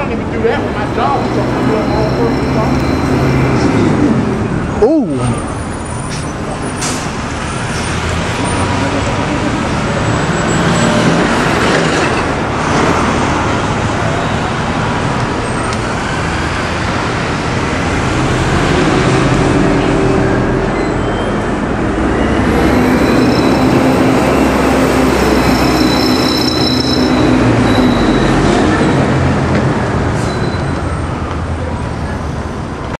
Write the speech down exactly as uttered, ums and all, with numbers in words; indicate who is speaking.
Speaker 1: can't even do that with my job. So I'm doing my own personal job.
Speaker 2: Ooh.